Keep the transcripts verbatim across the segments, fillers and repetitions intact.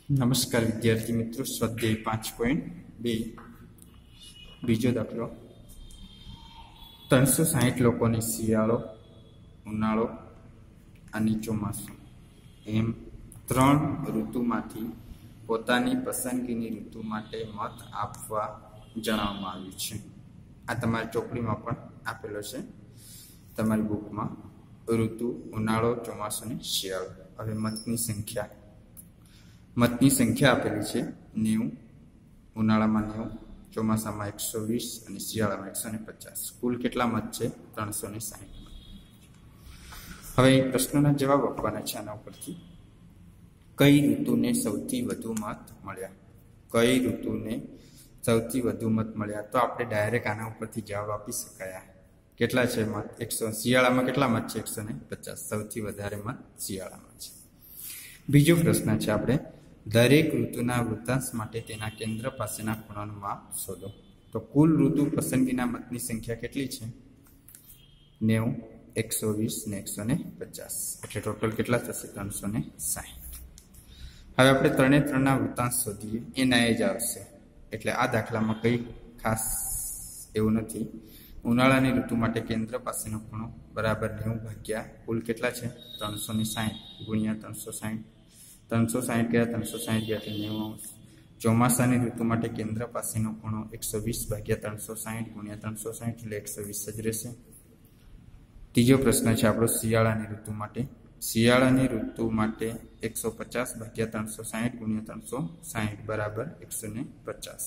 નમસ્કાર વિદ્યાર્થી મિત્રો, સ્વાધ્યાય પાંચ પોઈન્ટ બે બીજો દાખલો. ત્રણસો સાહીઠ લોકોને શિયાળો, ઉનાળો અને ચોમાસું એમ ત્રણ ઋતુમાંથી પોતાની પસંદગીની ઋતુ માટે મત આપવા જણાવવામાં આવ્યું છે. આ તમારી ચોપડીમાં પણ આપેલો છે, તમારી બુકમાં. ઋતુ ઉનાળો, ચોમાસું અને શિયાળો. હવે મતની સંખ્યા મતની સંખ્યા આપેલી છે નેવું. ઉનાળામાં નેવું, ચોમાસામાં એકસો વીસ અને શિયાળામાં એકસો ને પચાસ. કુલ કેટલા મત છે? ત્રણસો ને સાહીઠ મત. હવે પ્રશ્નોના જવાબ આપવાના છે આના ઉપરથી. કઈ ઋતુને સૌથી વધુ મત મળ્યા? કઈ ઋતુને સૌથી વધુ મત મળ્યા? તો આપણે ડાયરેક્ટ આના ઉપરથી જવાબ આપી શકાયા. કેટલા છે મત? એકસો. શિયાળામાં કેટલા મત છે? એકસો ને પચાસ. સૌથી વધારે મત શિયાળામાં છે. બીજો પ્રશ્ન છે આપણે, દરેક ઋતુના વૃત્તાંશ માટે તેના કેન્દ્ર પાસેના ખૂણાનું માપ શોધો. તો કુલ ઋતુ પસંદગીના મતની સંખ્યા કેટલી છે? નેવું, એકસો વીસ ને એકસો ને પચાસ. એટલે ટોટલ કેટલા થશે? ત્રણસો ને સાહીઠ. હવે આપણે ત્રણે ત્રણના વૃત્તાંશ શોધીએ, એના એ જ આવશે. એટલે આ દાખલામાં કંઈ ખાસ એવું નથી. ઉનાળાની ઋતુ માટે કેન્દ્ર પાસેનો ખૂણો બરાબર નેવું ભાગ્યા કુલ કેટલા છે? ત્રણસો ને સાહીઠ ગુણ્યા ત્રણસો સાહીઠ. ત્રણસો સાહીઠ ગયા, ત્રણસો સાહીઠ ગયા એટલે નેવું અંશ. ચોમાસાની ઋતુ માટે કેન્દ્ર પાસેનો ખૂણો એકસો વીસ ભાગ્યા ત્રણસો સાહીઠ ગુણ્યા ત્રણસો સાહીઠ એટલે એકસો વીસ જ રહેશે. ત્રીજો પ્રશ્ન છે આપણો શિયાળાની ઋતુ માટે. શિયાળાની ઋતુ માટે એકસો પચાસ ભાગ્યા ત્રણસો સાહીઠ ગુણ્યા ત્રણસો સાહીઠ બરાબર એકસો ને પચાસ.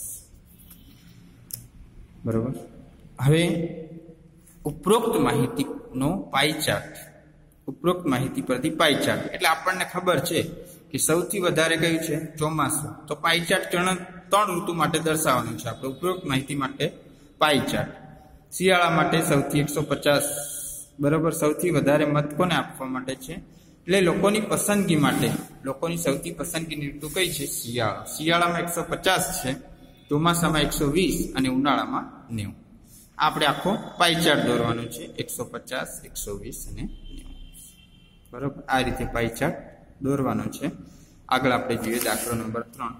બરોબર. હવે ઉપરોક્ત માહિતીનો પાઈ ચાર્ટ. ઉપરોક્ત માહિતી પરથી પાઈ ચાર્ટ એટલે આપણને ખબર છે કે સૌથી વધારે કયું છે? ચોમાસું. તો પાઈ ચાર્ટ ત્રણ ત્રણ ઋતુ માટે દર્શાવવાનું છે આપણે. ઉપરોક્ત માહિતી માટે પાઈ ચાર્ટ. શિયાળા માટે સૌથી એકસો પચાસ બરાબર. સૌથી વધારે મત કોને આપવા માટે છે? એટલે લોકોની પસંદગી માટે. લોકોની સૌથી પસંદગીની ઋતુ કઈ છે? શિયાળા. શિયાળામાં એકસો પચાસ છે, ચોમાસામાં એકસો વીસ અને ઉનાળામાં નેવું. આપણે આખો પાઈ ચાર્ટ દોરવાનો છે. એકસો પચાસ, એકસો વીસ અને નેવું. બરોબર. આ રીતે પાઈ ચાર્ટ દોરવાનો છે. આગળ આપણે જોઈએ દાખલો નંબર ત્રણ.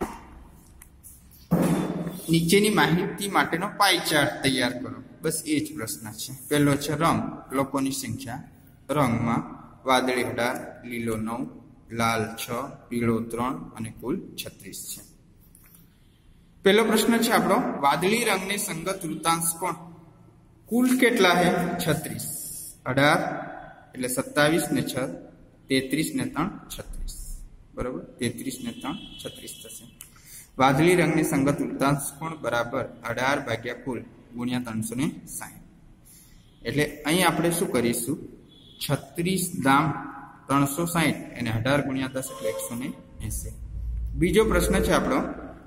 નીચેની માહિતી માટેનો પાઈ ચાર્ટ તૈયાર કરો. બસ એ જ પ્રશ્ન છે. પહેલો છે રંગ, લોકોની સંખ્યા. રંગમાં વાદળી અઢાર, લીલો નવ, લાલ છ, પીળો ત્રણ અને કુલ છત્રીસ છે. પહેલો પ્રશ્ન છે આપણો, વાદળી રંગને સંગત વૃત્તાંશ કોણ? કુલ કેટલા હે? છત્રીસ. અઢાર એટલે સત્તાવીસ ને છ, તેત્રીસ ને ત્રણ, છત્રીસ. બરોબર. તેત્રીસ ને ત્રણ, છત્રીસ થશે. વાદળી રંગને સંગત વૃત્તાંશ કોણ બરાબર અઢાર ભાગ્યા કુલ ગુણ્યા ત્રણસો ને સાહીઠ. એટલે અહીં આપણે શું કરીશું? છત્રીસ દામ ત્રણસો સાહીઠ અને અઢાર ગુણ્યા દસ એટલે એકસો ને એસી. બીજો પ્રશ્ન છે આપણો,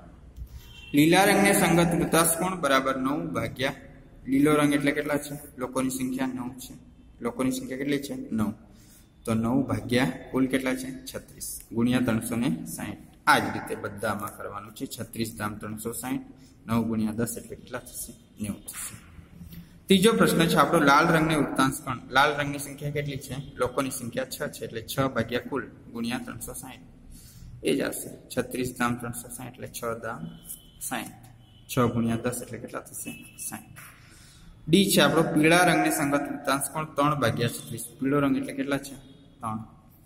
લીલા રંગને સંગત વૃત્તાંશ કોણ બરાબર નવ ભાગ્યા. લીલો રંગ એટલે કેટલા છે? લોકોની સંખ્યા નવ છે. લોકોની સંખ્યા કેટલી છે? નવ. તો નવ ભાગ્યા કુલ કેટલા છે? છત્રીસ ગુણ્યા ત્રણસો ને સાહીઠ. આ જ રીતે બધામાં કરવાનું છે. છત્રીસ દામ ત્રણસો સાહીઠ, નવ ગુણ્યા દસ એટલે કેટલા થશે? નેવું થશે. ત્રીજો પ્રશ્ન છે આપણો, લાલ રંગને વૃત્તાંશ કોણ? લાલ રંગની સંખ્યા કેટલી છે? લોકોની સંખ્યા છ છે એટલે છ ભાગ્યા કુલ ગુણ્યા ત્રણસો સાહીઠ. એ જ આવશે. છત્રીસ દામ ત્રણસો સાહીઠ એટલે છ દામ સાહીઠ. છ ગુણ્યા દસ એટલે કેટલા થશે? સાહીઠ. ડી છે આપણો, પીળા રંગને સંગત વૃત્તાંશ કોણ? ત્રણ ભાગ્યા છત્રીસ. પીળો રંગ એટલે કેટલા છે? ત્રણ.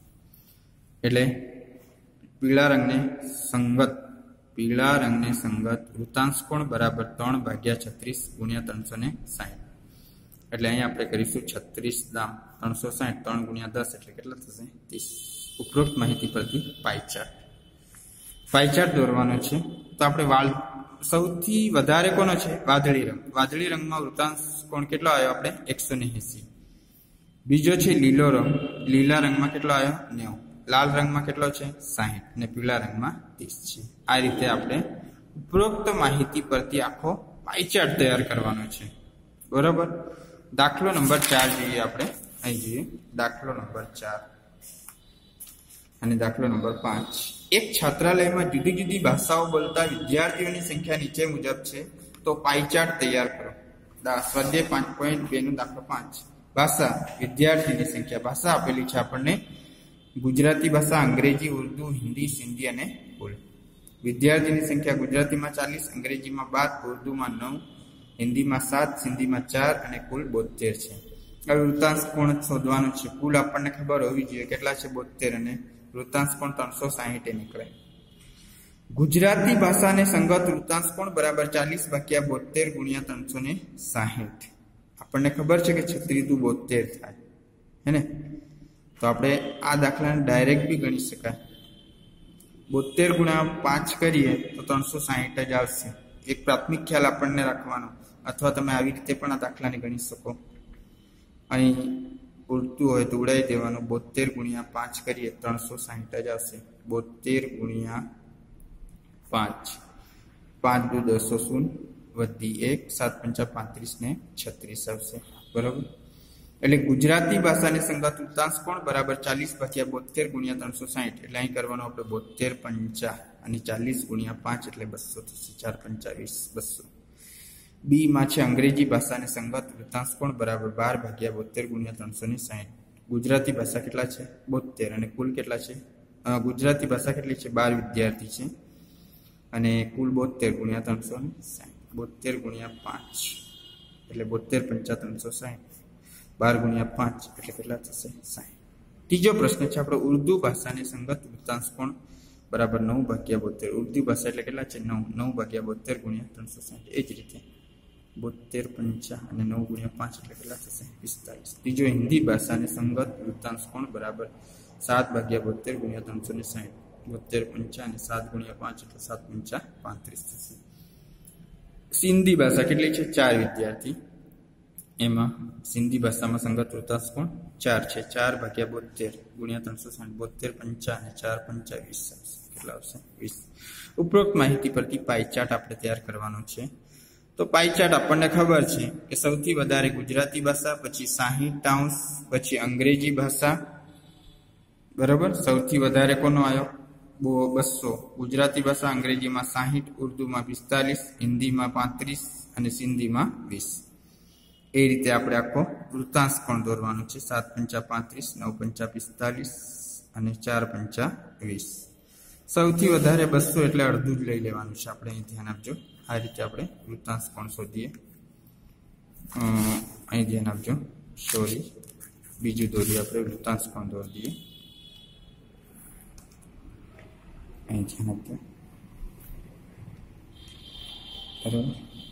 એટલે પીળા રંગને સંગત પીળા રંગને સંગત વૃત્તાંશ કોણ બરાબર ત્રણ ભાગ્યા છત્રીસ ગુણ્યા ત્રણસો ને સાહીઠ. એટલે અહીંયા આપણે કરીશું છત્રીસ દામ ત્રણસો સાહીઠ, ત્રણ ગુણ્યા દસ એટલે કેટલા થશે? ત્રીસ. ઉપરોક્ત માહિતી પરથી પાઈ ચાર્ટ. પાઈ ચાર્ટ દોરવાનો છે. તો આપણે વાલ સૌથી વધારે કોનો છે? વાદળી રંગ. વાદળી રંગમાં વૃત્તાંશ કોણ કેટલો આવ્યો? આપણે એકસો ને એસી. બીજો છે લીલો રંગ. લીલા રંગમાં કેટલો આવ્યો? નેવું. લાલ રંગમાં કેટલો છે? સાહીઠ. અને પીળા રંગમાં ત્રીસ છે. આ રીતે આપણે ઉપરોક્ત માહિતી પરથી આખો પાઈ ચાર્ટ તૈયાર કરવાનો છે. બરોબર. દાખલો નંબર ચાર જોઈએ આપણે. અહીં જોઈએ દાખલો નંબર ચાર અને દાખલો નંબર પાંચ. એક છાત્રાલયમાં જુદી જુદી ભાષાઓ બોલતા વિદ્યાર્થીઓની સંખ્યા નીચે મુજબ છે, તો પાઈ ચાર્ટ તૈયાર કરો. સ્વાધ્યાય પાંચ પોઈન્ટ બે નો દાખલો પાંચ. ભાષા, વિદ્યાર્થીની સંખ્યા. ભાષા આપેલી છે આપણને ગુજરાતી ભાષા, અંગ્રેજી, ઉર્દુ, હિન્દી, સિંધી અને કુલ. વિદ્યાર્થીની સંખ્યા ગુજરાતીમાં ચાલીસ, અંગ્રેજીમાં બાર, ઉર્દુમાં નવ, હિન્દીમાં સાત, સિંધીમાં ચાર અને કુલ બોતેર છે. હવે વૃત્તાંશ કોણ શોધવાનું છે. કુલ આપણને ખબર હોવી જોઈએ કેટલા છે, બોતેર, અને વૃત્તાંશ કોણ ત્રણસો સાહીઠ નીકળે. ગુજરાતી ભાષાને સંગત વૃત્તાંશ કોણ બરાબર ચાલીસ ભાગ્યા બોતેર ગુણ્યા ત્રણસો ને સાહીઠ. આપણને ખબર છે કે છત્રીસ દુ બોતેર થાય હે ને. તો આપણે આ દાખલાને ડાયરેક્ટ બી ગણી શકાય. બોતેર ગુણ્યા પાંચ કરીએ તો ત્રણસો સાહીઠ જ આવશે. એક પ્રાથમિક ખ્યાલ આપણને રાખવાનો, અથવા તમે આવી રીતે પણ આ દાખલાને ગણી શકો. અહીં ઉડતું હોય તો ઉડાવી દેવાનું. બોતેર ગુણ્યા પાંચ કરીએ ત્રણસો સાહીઠ જ આવશે. બોતેર ગુણ્યા પાંચ, પાંચ દુ દસો શૂન્ય, વધી એક, સાત પંચા પાંત્રીસ ને છત્રીસ આવશે. બરોબર. એટલે ગુજરાતી ભાષાને સંગત વૃત્તાંશ કોણ બરાબર ચાલીસ ભાગ્યા બોતેર ગુણ્યા ત્રણસો સાહીઠ. એટલે અહીં કરવાનું આપણે બોતેર પંચા અને ચાલીસ ગુણ્યા પાંચ એટલે બસો થશે. ચાર પંચાવીસ બસો. બી માં છે અંગ્રેજી ભાષાને સંગત વૃત્તાંશ કોણ બરાબર બાર ભાગ્યા બોતેર ગુણ્યા ત્રણસો ને સાહીઠ. ગુજરાતી ભાષા કેટલા છે, બોતેર, અને કુલ કેટલા છે, ગુજરાતી ભાષા કેટલી છે, બાર વિદ્યાર્થી છે, અને કુલ બોતેર ગુણ્યા ત્રણસો ને સાહીઠ. બોતેર ગુણ્યા પાંચ એટલે બોતેર પંચા ત્રણસો સાહીઠ. બાર ગુણ્યા પાંચ એટલે કેટલા થશે, સાહીઠ. ત્રીજો પ્રશ્ન છે આપણો ઉર્દુ ભાષાને સંગત વૃત્તાંશ કોણ બરાબર નવ ભાગ્યા બોતેર. ઉર્દુ ભાષા એટલે કેટલા છે, નવ. નવ ભાગ્યા બોતેર ગુણ્યા ત્રણસો સાહીઠ. એ જ રીતે બોતેર પંચા અને નવ ગુણ્યા પાંચ એટલે કેટલા થશે, પિસ્તાલીસ. ત્રીજો હિન્દી ભાષાને સંગત વૃત્તાંશ કોણ બરાબર સાત ભાગ્યા બોતેર ગુણ્યા ત્રણસો ને સાહીઠ. બોતેર પંચા અને સાત ગુણ્યા પાંચ એટલે સાત પંચા પાંત્રીસ થશે. સિંધી ભાષા કેટલી છે, ચાર વિદ્યાર્થી. એમાં સિંધી ભાષામાં સંગત વૃત્તાંશ કોણ ચાર છે. ચાર ભાગ્યા બોતેર ગુણ્યા ત્રણસો સાઠ. બોતેર પંચા અને ચાર પંચા વીસ આવશે. કેટલા આવશે, વીસ. ઉપરોક્ત માહિતી પરથી પાઈ ચાર્ટ આપણે તૈયાર કરવાનો છે. તો પાઈ ચાર્ટ આપણને ખબર છે કે સૌથી વધારે ગુજરાતી ભાષા, પછી સાહીઠ અંશ, પછી અંગ્રેજી ભાષા. બરાબર. સૌથી વધારે કોનો આવ્યો, બસો. ગુજરાતી ભાષા, અંગ્રેજીમાં સાહીઠ, ઉર્દુમાં પિસ્તાલીસ, હિન્દીમાં પાંત્રીસ અને સિંધીમાં વીસ. એ રીતે આપણે આખો વૃત્તાંશ પણ દોરવાનો છે. સાત પંચા પાંત્રીસ, નવ પંચા પિસ્તાલીસ અને ચાર પંચા વીસ. સૌથી વધારે બસો એટલે અડધું જ લઈ લેવાનું છે આપણે. અહીં ધ્યાન આપજો. આ રીતે આપણે વૃત્તાંશ પણ શોધીએ. અહીં ધ્યાન આપજો. સોરી, બીજું દોરીએ આપણે. વૃત્તાંશ પણ દોરી દઈએ. અહીં ધ્યાન આપજો. બરાબર.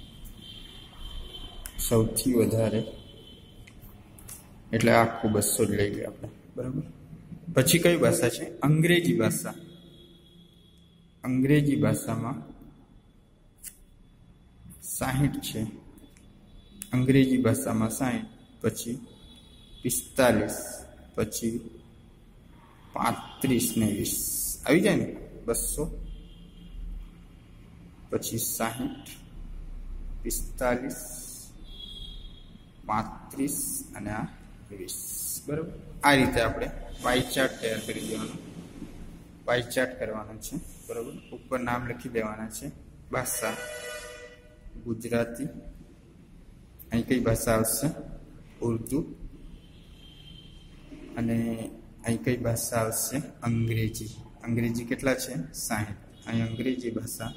સૌથી વધારે એટલે આખું બસો જ લઈ લઈએ આપણે. બરાબર. પછી કઈ ભાષા છે, અંગ્રેજી ભાષા. અંગ્રેજી ભાષામાં સાહીઠ છે. અંગ્રેજી ભાષામાં સાહીઠ, પછી પિસ્તાલીસ, પછી પાંત્રીસ ને વીસ આવી જાય ને. બસો, પછી સાહીઠ, પિસ્તાલીસ, પાંત્રીસ અને આ વીસ. બરાબર. આ રીતે આપણે પાઈ ચાર્ટ તૈયાર કરી દેવાનો. પાઈ ચાર્ટ કરવાનો છે. બરાબર. ઉપર નામ લખી દેવાના છે. ભાષા ગુજરાતી. અહીં કઈ ભાષા આવશે, ઉર્દુ. અને અહીં કઈ ભાષા આવશે, અંગ્રેજી. અંગ્રેજી કેટલા છે, સાહીઠ. અહીં અંગ્રેજી ભાષા,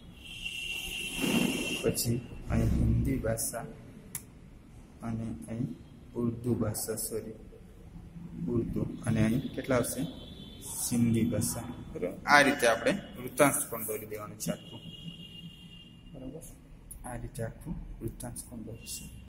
પછી અહીં હિન્દી ભાષા, અને અહીં ઉર્દુ ભાષા. સોરી, ઉર્દુ. અને અહીં કેટલા આવશે, સિંધી ભાષા. બરાબર. આ રીતે આપણે વૃત્તાંશ પણ દોરી દેવાનું છે આખું. બરાબર. આ રીતે આખું વૃત્તાંશ પણ દોરીશું.